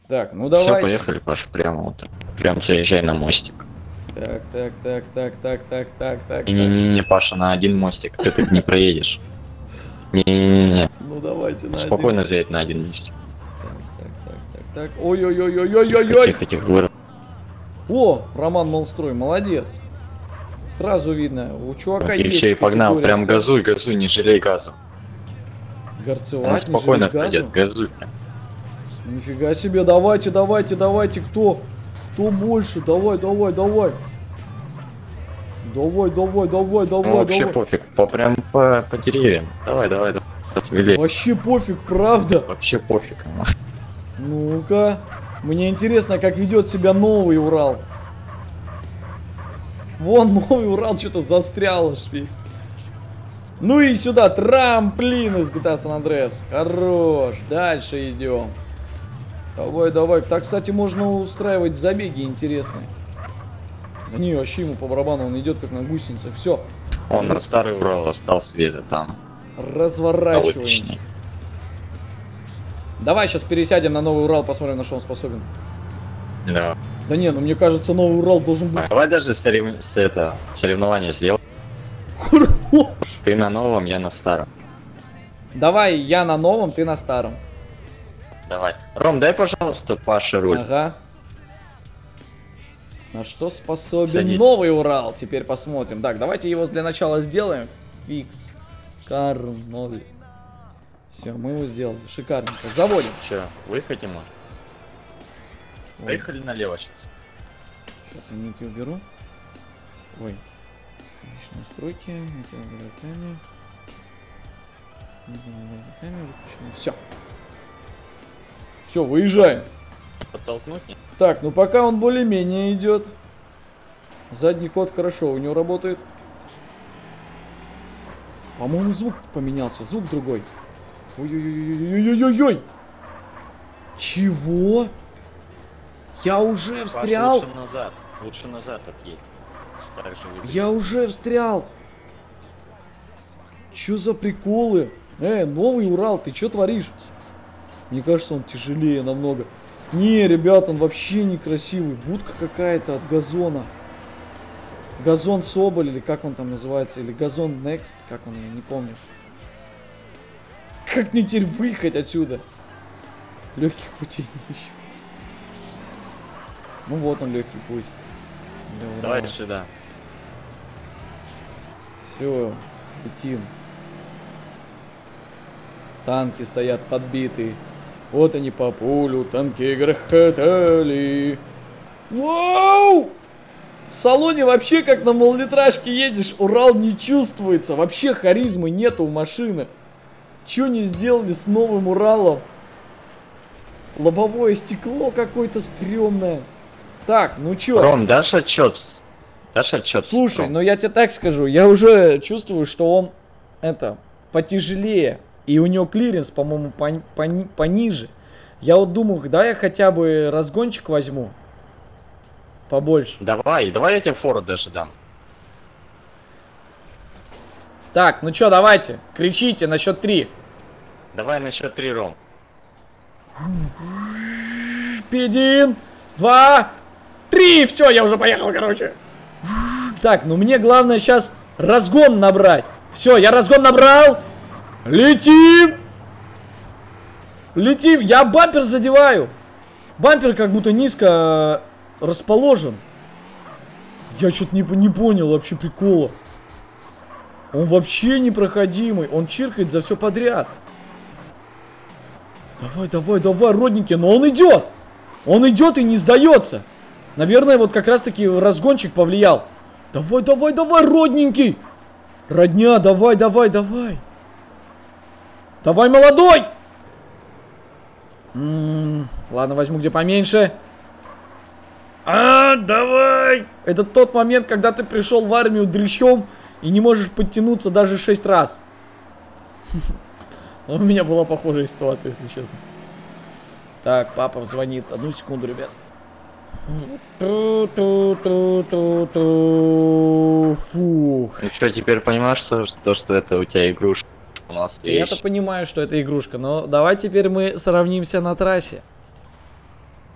Так, ну Все, давайте. поехали, Паша, прямо вот. Прям заезжай на мостик. Так. Не, Паша, на один мостик. Ты так не проедешь. Не. Ну давайте на Спокойно заедь на один мостик. Так. Ой-ой-ой-ой-ой-ой-ой. Тихо, О, Роман Молстрой, молодец. Сразу видно, у чувака и есть все, и погнал. категория Прям цель. газуй, не жалей газу. Горцевать, Он не спокойно жалеть газу? пройдет, газуй прям. Нифига себе, давайте, кто больше, давай. Давай. Ну, вообще пофиг, прям по деревьям. Давай. Вообще пофиг, правда? Вообще пофиг. Ну-ка, мне интересно, как ведет себя новый Урал. Вон новый Урал что-то застрял аж весь. Ну и сюда, трамплин из GTA San Andreas. Хорош, дальше идем. Давай. Так, кстати, можно устраивать забеги интересные. Да не, вообще ему по барабану, он идет как на гусенице. Все. Он на старый Урал остался где-то там. Разворачиваемся. Давай сейчас пересядем на новый Урал, посмотрим, на что он способен. Да. Да не, ну мне кажется, новый Урал должен быть... Давай даже соревнование сделаем. Хорош. Ты на новом, я на старом. Давай, я на новом, ты на старом. Давай. Ром, дай, пожалуйста, Паше руль. Ага. На что способен Садись. новый Урал? Теперь посмотрим. Так, давайте его для начала сделаем. Фикс. Карноль. Все, мы его сделали. Шикарненько. Заводим. Че, выехать ему? Поехали налево сейчас. Сейчас я ники уберу. Ой. Настройки. Все. Все, выезжаем. Подтолкнуть? Так, ну пока он более-менее идет. Задний ход хорошо у него работает. По-моему, звук поменялся, звук другой. Ой-ой-ой-ой-ой-ой-ой! Чего? Я уже встрял? Лучше назад отъедь. Я уже встрял. Чё за приколы? Новый Урал, ты чё творишь? Мне кажется, он тяжелее намного. Не, ребят, он вообще некрасивый. Будка какая-то от газона. Газон Соболь, или как он там называется, или Газон Next, как он, я не помню. Как мне теперь выехать отсюда? Легких путей не ищу. Ну вот он, легкий путь. Давай сюда. Все, летим. Танки стоят подбитые. Вот они по полю, танки грохотали. Вау! В салоне вообще как на малолитражке едешь, Урал не чувствуется. Вообще харизмы нету у машины. Чё не сделали с новым Уралом? Лобовое стекло какое-то стрёмное. Так, ну чё? Ром, дашь отчет? Слушай, Ром? ну я тебе так скажу, я уже чувствую, что он потяжелее. И у него клиренс, по-моему, пониже. Я вот думаю, да, я хотя бы разгончик возьму. Побольше. Давай я тебе фору даже дам. Так, ну чё, давайте, кричите на счет 3. Давай на счет 3, Ром. 1, 2, 3. Все, я уже поехал, короче. Так, ну мне главное сейчас разгон набрать. Все, я разгон набрал. Летим! Летим! Я бампер задеваю! Бампер как будто низко расположен. Я что-то не понял вообще прикола. Он вообще непроходимый. Он чиркает за все подряд. Давай, родненький. Но он идет! Он идет и не сдается. Наверное, вот как раз таки разгончик повлиял. Давай, родненький! Родня, давай. Давай, молодой! Ладно, возьму где поменьше. Давай! Это тот момент, когда ты пришел в армию дрыщом и не можешь подтянуться даже 6 раз. У меня была похожая ситуация, если честно. Так, папа звонит. Одну секунду, ребят. Фух. Ну что, теперь понимаешь, что это у тебя игрушка? У нас Я-то понимаю, что это игрушка, но давай теперь мы сравнимся на трассе.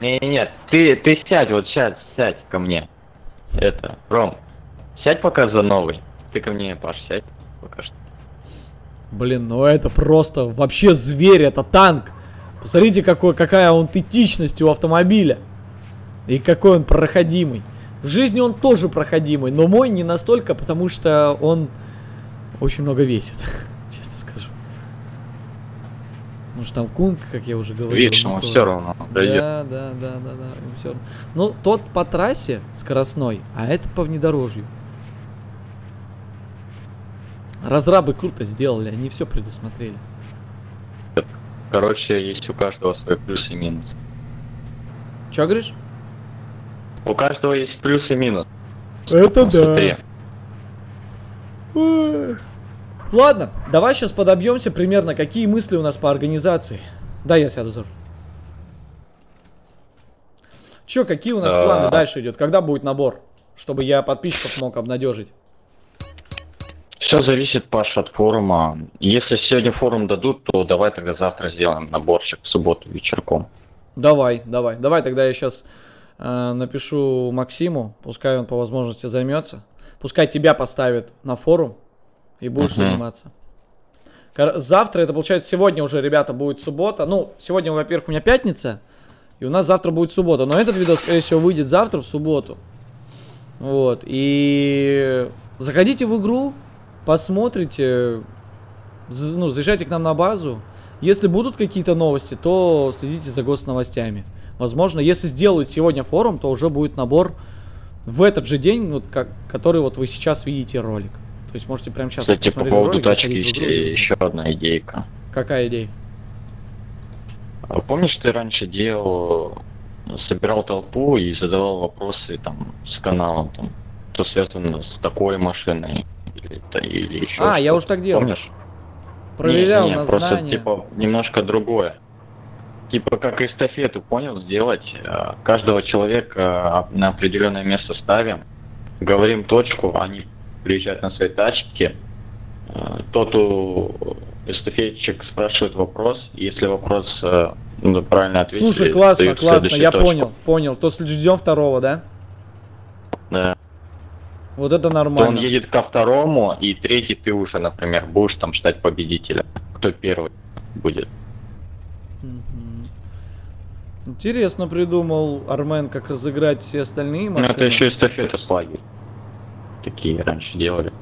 Нет, ты сядь, вот сядь ко мне. Это, Ром, сядь пока за новый. Ты ко мне, Паш, сядь пока что. Блин, ну это просто вообще зверь, это танк. Посмотрите, какая аутентичность у автомобиля. И какой он проходимый. В жизни он тоже проходимый, но мой не настолько, потому что он очень много весит, честно скажу. Потому что там Кунг, как я уже говорил. Видишь, ему все равно дойдет. Да, ему все равно. Ну, тот по трассе скоростной, а этот по внедорожью. Разрабы круто сделали, они все предусмотрели. Короче, есть у каждого свой плюс и минус. Че говоришь? У каждого есть плюс и минус. Это Ну, да. смотри. Ой. Ладно, давай сейчас подобьемся примерно, какие мысли у нас по организации. Да, я сяду за руль. Че, какие у нас планы дальше идет? Когда будет набор? Чтобы я подписчиков мог обнадежить. Все зависит, Паш, от форума. Если сегодня форум дадут, то давай тогда завтра сделаем наборчик в субботу вечерком. Давай тогда я сейчас напишу Максиму, пускай он по возможности займется. Пускай тебя поставит на форум и будешь заниматься. Завтра, это получается сегодня уже, ребята, будет суббота. Ну, сегодня, во-первых, у меня пятница, и у нас завтра будет суббота. Но этот видос, скорее всего, выйдет завтра в субботу. Вот, и заходите в игру, посмотрите, ну, заезжайте к нам на базу. Если будут какие-то новости, то следите за госновостями. Возможно, если сделают сегодня форум, то уже будет набор в этот же день, вот, который вот вы сейчас видите ролик. То есть можете прямо сейчас Кстати, по поводу ролик, тачки есть еще одна идейка. Какая идея? Помнишь, ты раньше собирал толпу и задавал вопросы там с каналом, там, что связано с такой машиной или еще. А, я уже так делал. Помнишь? Проверял не, на просто, знания. Типа, немножко другое. Типа, как эстафету, понял, сделать. Каждого человека на определенное место ставим, говорим точку, они приезжают на своей тачке. Тот эстафетчик спрашивает вопрос, и если вопрос правильно ответили... Слушай, классно, я понял. То ждем второго, да? Да. Вот это То нормально. он едет ко второму, и третий ты уже, например, будешь там ждать победителя. Кто первый будет. Интересно придумал Армен, как разыграть все остальные машины. Ну, это еще эстафета с лагерем. Такие раньше делали.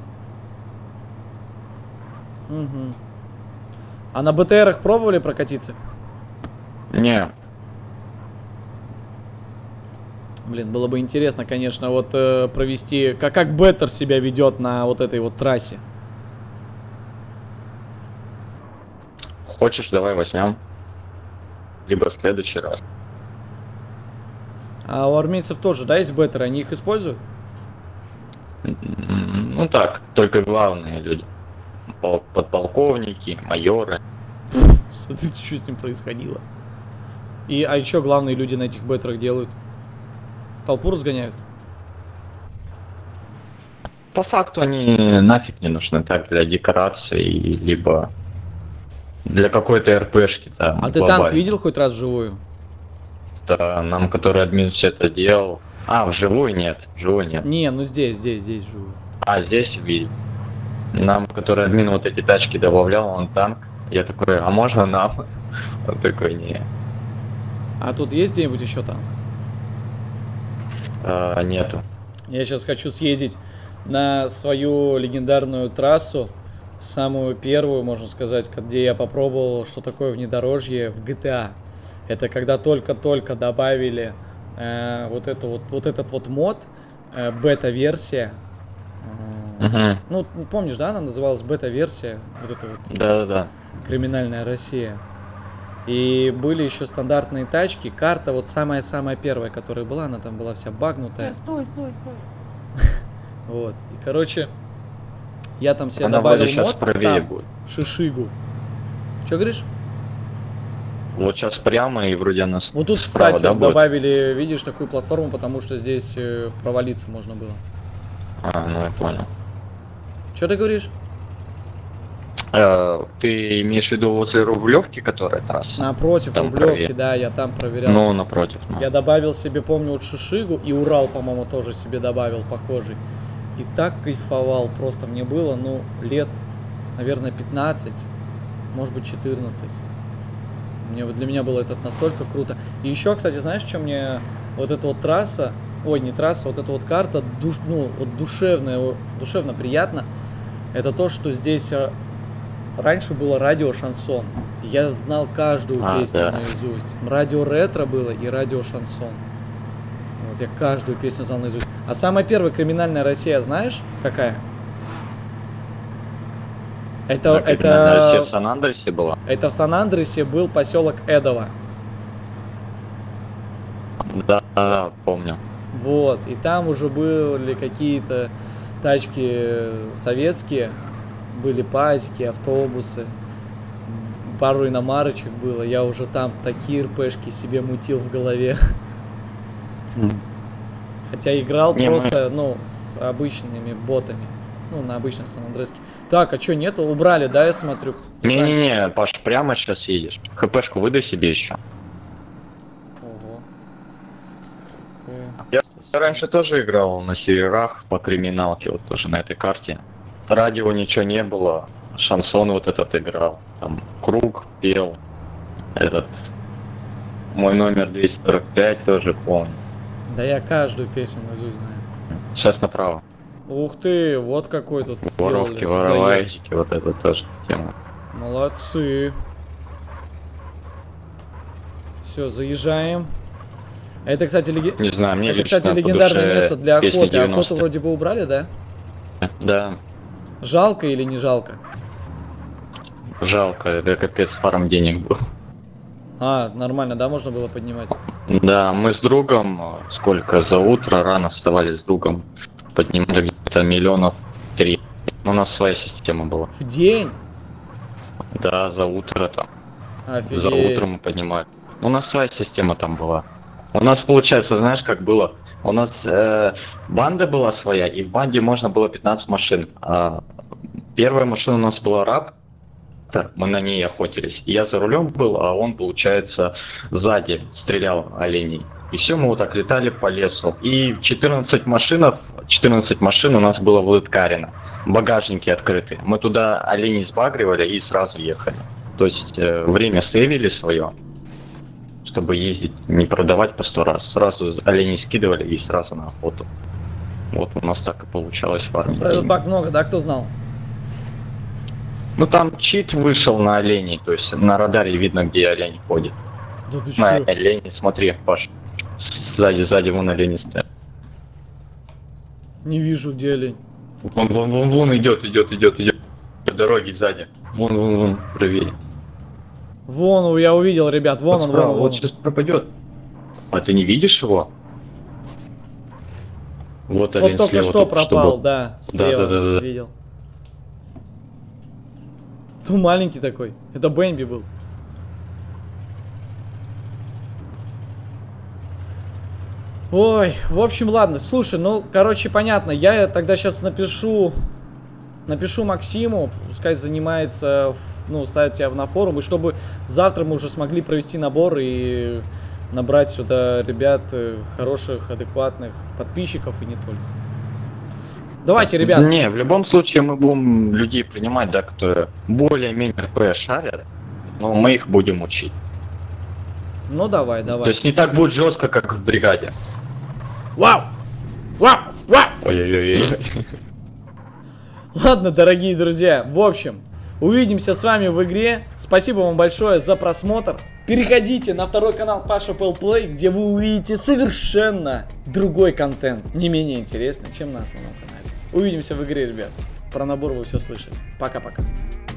А на БТРах пробовали прокатиться? Не. Блин, было бы интересно, конечно, вот провести, как Беттер себя ведет на вот этой вот трассе. Хочешь, давай возьмем. Либо в следующий раз. А у армейцев тоже, да, есть Беттеры? Они их используют? Ну так, только главные люди. Подполковники, майоры. Что с ним происходило? А еще главные люди на этих Беттерах делают? Толпу разгоняют? По факту они нафиг не нужны, так, для декорации, либо для какой-то РПшки там. А ты танк видел хоть раз вживую? Да, нам, который админ все это делал. А, вживую нет, вживую нет. Не, ну здесь вживую. А, здесь видел. Нам, который админ вот эти тачки добавлял, он танк. Я такой, а можно нам? Он такой, не. А тут есть где-нибудь еще танк? Нету. Я сейчас хочу съездить на свою легендарную трассу, самую первую, можно сказать, где я попробовал, что такое внедорожье в GTA. Это когда только-только добавили вот этот вот мод, бета-версия. Ну, помнишь, да, она называлась бета-версия? Вот это вот. Да-да-да. Криминальная Россия. И были еще стандартные тачки. Карта вот самая-самая первая, которая была, она там была вся багнутая. Стой. Вот. И, короче, я там себе добавил мод сам, будет. Шишигу. Че говоришь? Вот сейчас прямо и вроде она Вот тут, справа, кстати, да, добавили, видишь, такую платформу, потому что здесь провалиться можно было. А, ну я понял. Че ты говоришь? Ты имеешь в виду возле Рублевки, которая трасса? Напротив Там Рублевки, правее. да, я там проверял. Ну, напротив. Ну. Я добавил себе, помню, вот Шишигу и Урал, по-моему, тоже себе добавил похожий. И так кайфовал просто. Мне было, ну, лет, наверное, 15, может быть, 14. Для меня было это настолько круто. И еще, кстати, знаешь, что мне вот эта вот трасса, ой, не трасса, вот эта вот карта, ну, вот душевно приятно, это то, что здесь раньше было радио Шансон. Я знал каждую песню наизусть. Радио ретро было и радио Шансон. Вот, я каждую песню знал наизусть. А самая первая криминальная Россия, знаешь, какая? Это в Сан-Андресе была? Это в Сан-Андресе был поселок Эдово. Да, помню. Вот, и там уже были какие-то тачки советские, были пазики, автобусы, пару иномарочек было. Я уже там такие РПшки себе мутил в голове. Хотя играл просто, ну, с обычными ботами. Ну, на обычных Сан-Андреске. Так, а что, нету? Убрали, да, я смотрю? Не-не-не, Паш, прямо сейчас едешь. ХПшку выдай себе еще. Ого. Я раньше тоже играл на серверах по криминалке, вот тоже на этой карте. Радио ничего не было, шансон вот этот играл. Там Круг пел. Этот мой номер 245 тоже помню. Да я каждую песню наизусть знаю. Сейчас направо. Ух ты, вот какой тут Воровки, воровайчики, вот это тоже тема. Молодцы. Все, заезжаем. Это, кстати, не знаю, мне это, кстати, легендарное место для охоты. Охоту вроде бы убрали, да? Да. Жалко или не жалко? Жалко, это капец, фарм денег был. А, нормально, да, можно было поднимать? Да, мы с другом, сколько, за утро рано вставали с другом, поднимали где-то 3 миллиона. У нас своя система была. В день? Да, за утро там. Офигеть. За утро мы поднимали. У нас своя система там была. У нас, получается, знаешь, как было? У нас банда была своя, и в банде можно было 15 машин. Первая машина у нас была Раб, мы на ней охотились. Я за рулем был, а он, получается, сзади стрелял оленей. И все, мы вот так летали по лесу. И 14 машин у нас было в Лыткарино. Багажники открыты. Мы туда оленей сбагривали и сразу ехали. То есть время сейвили свое, чтобы ездить, не продавать по 100 раз. Сразу оленей скидывали и сразу на охоту. Вот у нас так и получалось в армии. Про этот баг много, да, кто знал? Ну там чит вышел на оленей, то есть на радаре видно, где олень ходит. Да ты на чё? олени, смотри, Паш. Сзади вон олени стоят. Не вижу, где олень. Вон идет. По дороге сзади. Вон, правее. Вон, я увидел, ребят, вон он. Вот сейчас пропадет. А ты не видишь его? Вот олень Вот только слева, что пропал, да, слева, Да. видел. Ту маленький такой, это Бэмби был. Ой, в общем, ладно, слушай, ну, короче, понятно, я тогда сейчас напишу Максиму, пускай занимается, ну, ставит тебя на форум, и чтобы завтра мы уже смогли провести набор и набрать сюда ребят хороших, адекватных подписчиков и не только. Давайте, ребят. Не, в любом случае мы будем людей принимать, да, которые более-менее РП шарят, но мы их будем учить. Ну, давай. То есть не так будет жестко, как в бригаде. Вау! Ой-ой-ой. Ладно, дорогие друзья, в общем, увидимся с вами в игре. Спасибо вам большое за просмотр. Переходите на второй канал Паша Play, где вы увидите совершенно другой контент, не менее интересный, чем на основном канале. Увидимся в игре, ребят. Про набор вы все слышали. Пока-пока.